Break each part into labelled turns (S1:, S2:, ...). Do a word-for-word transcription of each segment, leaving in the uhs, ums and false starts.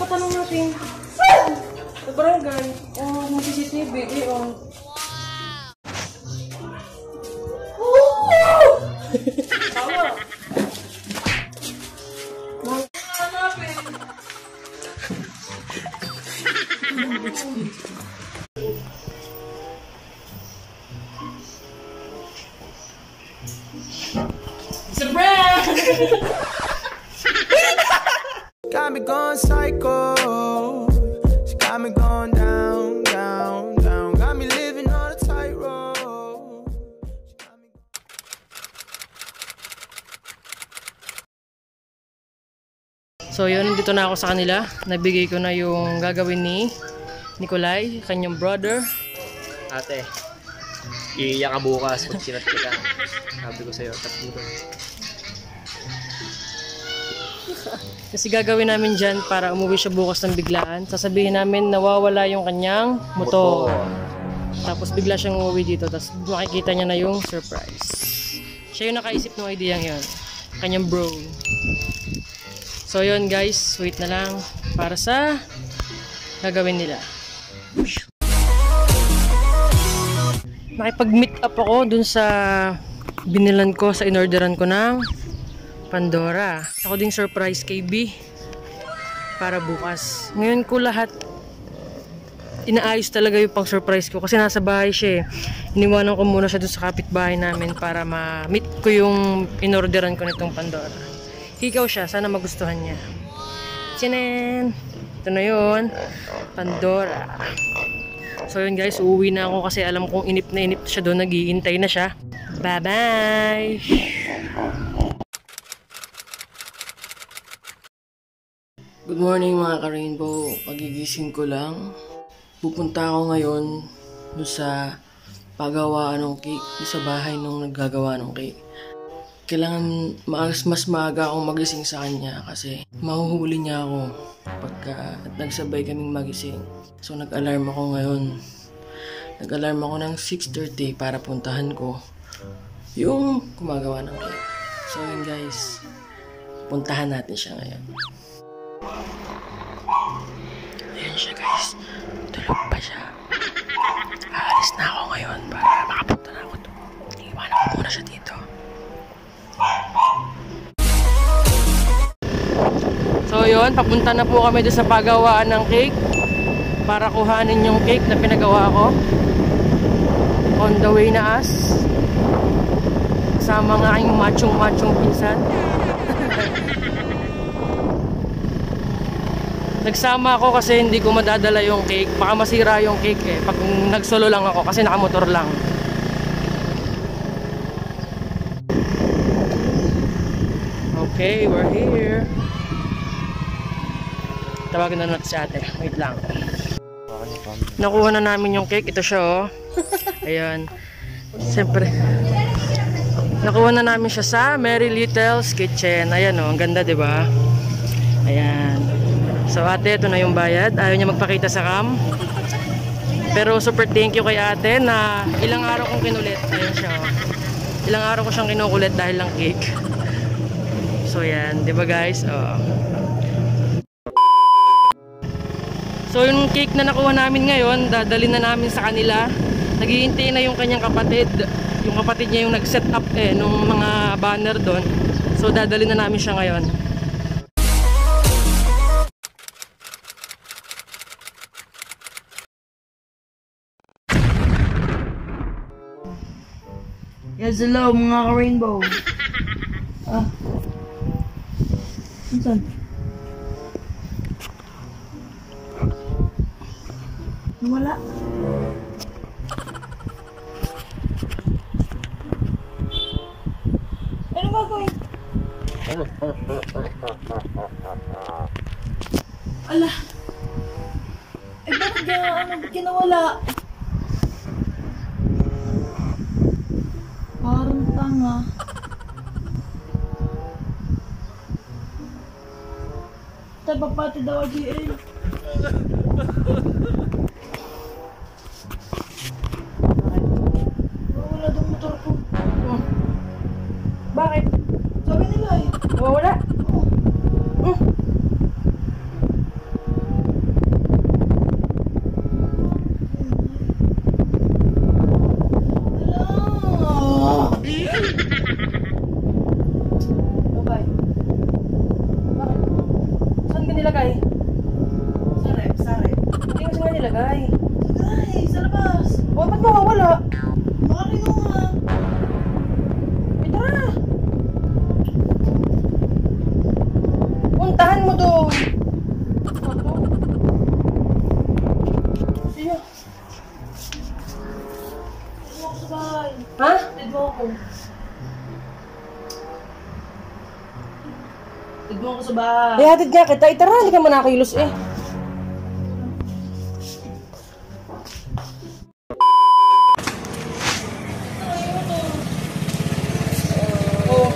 S1: patanong natin. Sa barangay. Oh, may C C T V. Eh, oh. Woo! Tawa. Hanapin. It's a prank!
S2: Got me going psycho. She got me going down, down, down. Got me living on a tightrope.
S1: So yun, dito na ako sa kanila. Nabigay ko na yung gagawin ni Nikolai, kanyang brother.
S3: Ate, iiyak ka bukas pag sinat kita. Sabi ko sa'yo, tatlo.
S1: Kasi gagawin namin dyan para umuwi siya bukas ng biglaan. Sasabihin namin nawawala yung kanyang motor. Tapos bigla siyang umuwi dito. Tapos makikita niya na yung surprise. Siya yung nakaisip ng idea yun. Kanyang bro. So yun guys, wait na lang para sa gagawin nila. Nakipag-meet up ako dun sa binilan ko, sa inorderan ko ng Pandora. Ako ding surprise kay B para bukas. Ngayon ko lahat inaayos talaga yung pang surprise ko kasi nasa bahay siya eh. Iniwanan ko muna siya dun sa kapitbahay namin para ma-meet ko yung inorderan ko nitong Pandora. Hikaw siya, sana magustuhan niya. Tinen! Ito na yun, Pandora. So yun guys, uuwi na ako kasi alam kong inip na inip siya doon, nag-iintay na siya. Bye bye! Good morning mga ka-rainbow. Pagigising ko lang. Pupunta ako ngayon doon sa paggawaan ng cake, doon sa bahay nung naggagawa ng cake. Kailangan mas, mas maaga akong magising sa kanya kasi mahuhuli niya ako pagka at nagsabay kaming magising. So nag-alarm ako ngayon. Nag-alarm ako ng six thirty para puntahan ko yung gumagawa ng cake. So yun guys, puntahan natin siya ngayon. Ayan siya guys, tulog pa siya. Aalis na ako ngayon para makapunta na ako doon. Iiwanan ko muna siya dito. So yun, papunta na po kami doon sa paggawaan ng cake para kuhanin yung cake na pinagawa ko. On the way na as kasama nga aking machong machong pinsan. Nagsama ako kasi hindi ko madadala yung cake, baka masira yung cake eh pag nagsolo lang ako kasi nakamotor lang. Okay, we're here. Tawagin na natin si ate. Wait lang. Nakuha na namin yung cake. Ito siya oh. Ayan. Siyempre. Nakuha na namin siya sa Mary Little's Kitchen. Ayan oh. Ang ganda diba? Ayan. So ate, ito na yung bayad. Ayaw niya magpakita sa cam. Pero super thank you kay ate na ilang araw kong kinulit. Ayan siya oh. Ilang araw ko siyang kinukulit dahil lang cake. So yan, 'di ba guys? Oh. So yung cake na nakuha namin ngayon, dadalhin na namin sa kanila. Naghihintay na yung kanyang kapatid. Yung kapatid niya yung nag-set up eh nung mga banner doon. So dadalhin na namin siya ngayon.
S4: Yes, hello mga ka-rainbow. Ah. Saan? Wala. Ano ba gawin? Ala. Eh bakit gana, ano, ginawala? Parang tanga. Tayo pati daw G A. Wala daw motor ko. Oh. Bakit? Sabi nila eh. Oh, wala? Oh. Oh. Sari.
S1: Hindi kasi nga nilagay.
S4: Ay, sa labas.
S1: O, ba't mawawala?
S4: Baka kinuha.
S1: Ay, tara! Puntahan mo doon! Ano? Sino?
S4: Tigmo ako sa bahay.
S1: Ha?
S4: Tigmo ako. Tigmo ako sa bahay.
S1: Eh, hatid nga kita. Ay, tara, hindi ka man nakakilos eh. Oh.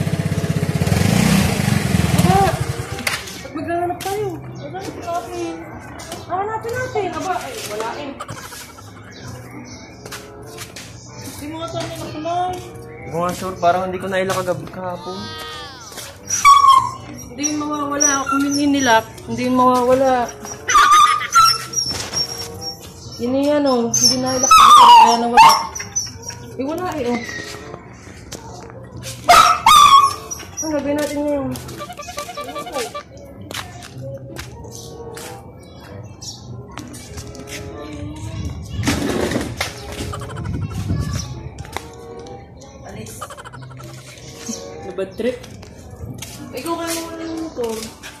S1: Aba, ba't maghahanap tayo?
S4: Hanapin natin.
S1: Hanapin natin. Aba, ay, wala eh.
S4: Hindi mo nga tayo nakulay.
S3: Hindi ko nga sure, parang hindi ko naila kagabi kahapon.
S1: Hindi yung mawawala. Kung yun inilak, hindi yung mawawala. Yun yung yan oh. Hindi na ilak. Kaya nawala. Eh, wala eh oh. Ang gagawin natin ngayon?
S4: Alis.
S1: Ano ba trip?
S4: Ikaw kaya mo yung motor.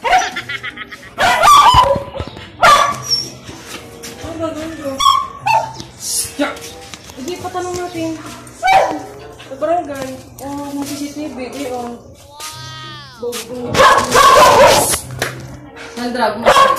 S4: Ano gagawin ko?
S1: Hindi, patanong natin. Sa barangay, oh, may C C T V, eh, oh. Bobo. Sandra, gumawa.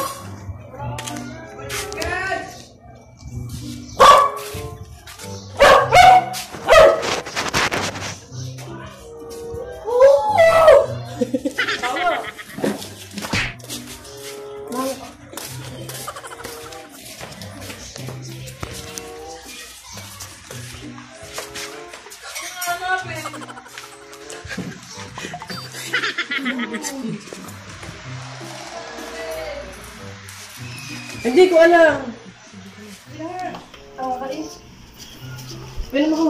S1: Hindi ko alam.
S4: Tawa ka eh.
S1: Pwede mo ko.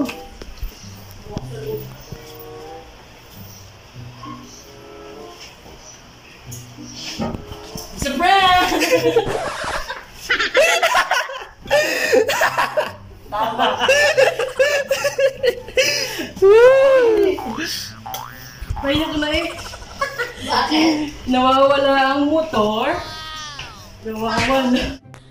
S4: It's a prank!
S1: Pahinga ko na eh.
S4: Bakit?
S1: Nawawala ang motor. Nawawala.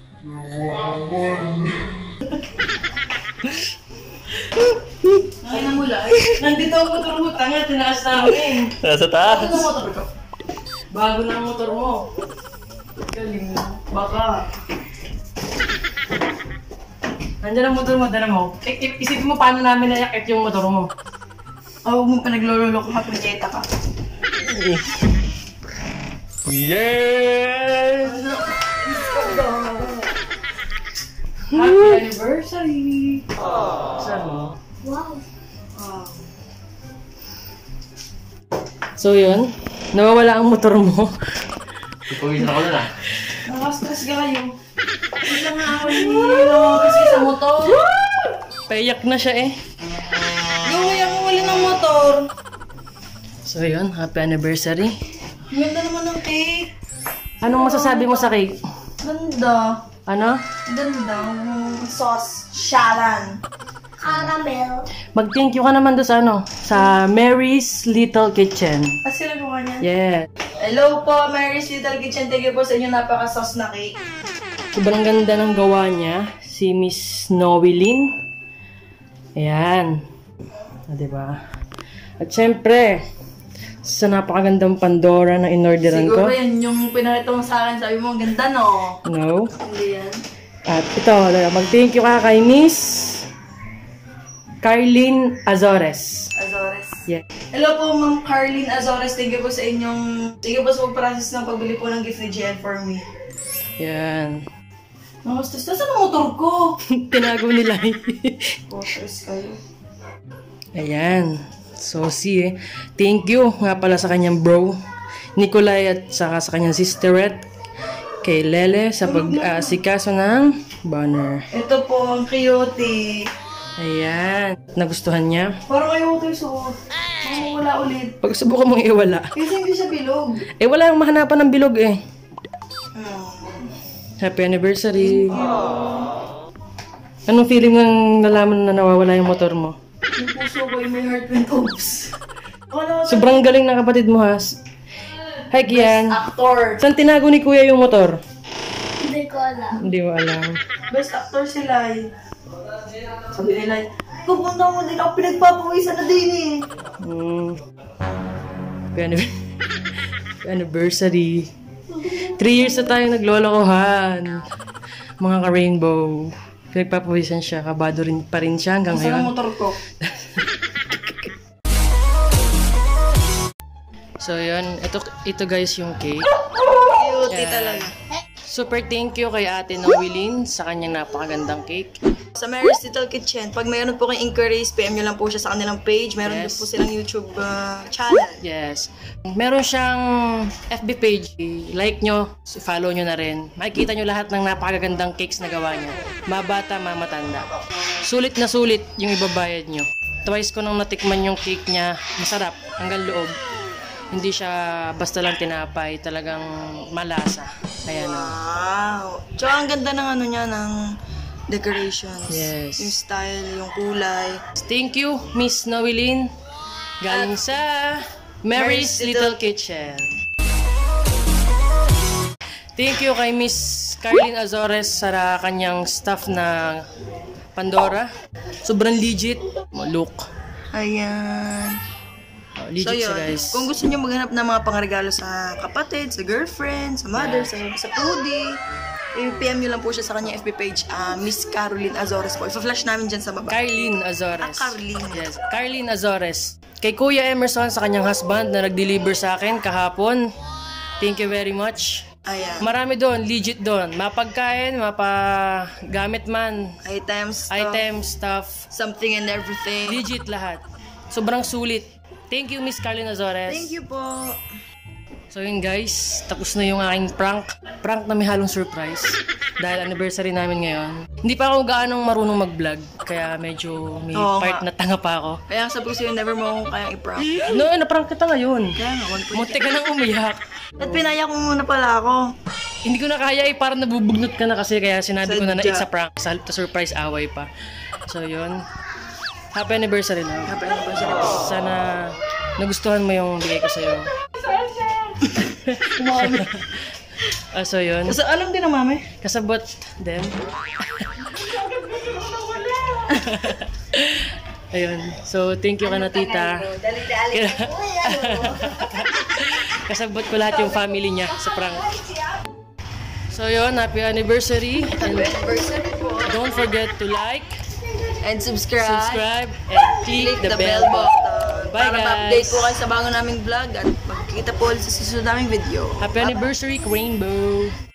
S4: Ay, namula.
S1: Nandito ang motor mo. Tanga, tinaas namin.
S3: Nasa taas.
S4: Ano motor ko?
S1: Bago na ang motor mo. Galing na. Baka. Nandiyan ang motor mo, dala mo. I- i- isipin mo paano namin naiakit yung motor mo.
S4: Oh, huwag mo pa naglololo ko ha, punyeta ka.
S3: Yes!
S1: Happy anniversary! Saan mo?
S4: Wow.
S1: So yun, nawawala ang motor mo.
S3: Ipawin ako na na.
S4: Nakastress ka kayo. Wait lang nga ako yung kasi sa motor.
S1: Paiyak na siya eh.
S4: Gawin ako wala ng motor.
S1: So yun, happy anniversary.
S4: Ganda naman ng cake.
S1: Anong masasabi mo sa cake?
S4: Ganda.
S1: Ano?
S4: Ganda. Yung sauce. Shalan. Caramel.
S1: Mag-thank you ka naman doon sa ano? Sa Mary's Little Kitchen.
S4: Ah, sila po niyan?
S1: Yeah.
S4: Hello po, Mary's Little Kitchen. Thank you po sa inyo napaka-sauce na cake.
S1: Sobrang ganda ng gawa niya. Si Miss Nowilin. Ayan. O, diba? At syempre, sa napakagandang Pandora na inorderan ko.
S4: Siguro yan yung pinakita mo sa akin. Sabi mo, ang ganda no?
S1: No.
S4: Hindi yan.
S1: At ito, mag-thank you ka kay Miss Carlene Azores.
S4: Azores.
S1: Yeah.
S4: Hello po, Ma'am Carlene Azores. Thank you po sa inyong... Thank you po sa pag-process ng pagbili po ng gift ni Jen for me.
S1: Yan.
S4: Namastas na, saan ang motor ko?
S1: Tinago nila eh.
S4: Waters kayo.
S1: Ayan. So, si thank you nga pala sa kanyang bro, Nicolay, at saka sa kanyang sisterette, kay Lele, sa pag-asikaso ng banner.
S4: Ito po, ang cute.
S1: Ayan. Nagustuhan niya.
S4: Parang ayaw ko ito suot. Parang wala ulit.
S1: Pag subukan mong iwala.
S4: Kasi hindi siya bilog.
S1: Eh, wala yung mahanapan ng bilog eh.
S4: Hmm.
S1: Happy anniversary. Anong feeling ng nalaman na nawawala yung motor mo?
S4: Yung puso ko, may heart went oops. Wala ko
S1: Sobrang galing na kapatid mo, has. Hi, Kian.
S4: actor.
S1: Saan tinago ni Kuya yung motor?
S5: Hindi ko alam.
S1: Hindi mo alam.
S4: Best actor sila eh. Sabi nila, pupunta mo din ako pinagpapawisan na din eh.
S1: Hmm. Happy anniv- Happy anniversary. Three years na tayo naglolokohan. Mga ka-rainbow. Pinagpapawisan siya. Kabado rin pa rin siya hanggang
S4: Saan
S1: ngayon.
S4: ang motor ko?
S1: So, yun. Ito, ito guys yung cake.
S4: Cutie
S1: Yeah.
S4: talaga.
S1: Super thank you kay Ate Noeline sa kanyang napakagandang cake.
S4: Sa Mary's Little Kitchen, pag mayroon po kayong inquiries, P M nyo lang po siya sa kanilang page. Meron
S1: Yes.
S4: din po silang YouTube uh, channel.
S1: Yes. Meron siyang F B page. Like nyo, follow nyo na rin. Makikita nyo lahat ng napakagandang cakes na gawa niya. Mabata, mamatanda. Sulit na sulit yung ibabayad nyo. Twice ko nang natikman yung cake niya. Masarap. Hanggang loob. Hindi siya basta lang tinapay. Talagang malasa. Ayan.
S4: Wow! Tsaka ang ganda ng ano niya, ng decorations.
S1: Yes.
S4: Yung style, yung kulay.
S1: Thank you, Miss Noeline. Galing sa Mary's Little Kitchen. Thank you kay Miss Carlin Azores sa kanyang staff na Pandora. Sobrang legit. Look.
S4: Ayan.
S1: Oh,
S4: So
S1: legit siya,
S4: yun,
S1: guys.
S4: kung gusto niyo maghanap ng mga pangregalo sa kapatid, sa girlfriend, sa mother, sa, sa foodie, i-P M nyo lang po siya sa kanyang F B page, ah, Miss Caroline Azores po. I-flash namin dyan sa baba.
S1: Carlin Azores.
S4: Ah, Carlin.
S1: Yes, Carlin Azores. Kay Kuya Emerson sa kanyang husband na nag-deliver sa akin kahapon. Thank you very much.
S4: Ayan.
S1: Marami doon, legit doon. Mapagkain, mapagamit man,
S4: Items, stuff,
S1: item, stuff,
S4: something and everything.
S1: legit lahat. Sobrang sulit. Thank you, Miss Carlin Azores.
S4: Thank you po.
S1: So yun guys, tapos na yung aking prank. Prank na may halong surprise. Dahil anniversary namin ngayon. Hindi pa ako gaanong marunong mag-vlog. Kaya medyo may
S4: Oo
S1: part
S4: nga.
S1: na tanga pa ako.
S4: Kaya sabi ko sa'yo, never mo akong kayang i-prank.
S1: No, na-prank kita ngayon.
S4: Kaya nga, one point.
S1: Munti ka nang umiyak.
S4: At pinaya ko muna pala ako.
S1: Hindi ko na kaya eh, parang nabubugnot ka na kasi kaya sinabi ko na na
S4: Sadya.
S1: it's a prank. Sa halip na surprise away pa. So yun. Happy anniversary lang.
S4: Happy anniversary po.
S1: Sana nagustuhan mo yung bigay ko sa'yo.
S4: Mami.
S1: Ah, so yun.
S4: Kasi alam din ng mami.
S1: Kasabot din. Ayun. So, thank you ka na, tita. Kasabot ko lahat yung family niya sa prank. So, yun. Happy anniversary. And
S4: Anniversary po.
S1: don't forget to like,
S4: And subscribe.
S1: subscribe, and click the bell button. Bye,
S4: Para
S1: guys.
S4: ma-update po kayo sa bago naming vlog at magkikita po ulit sa susunod naming video.
S1: Happy anniversary, Rainbow!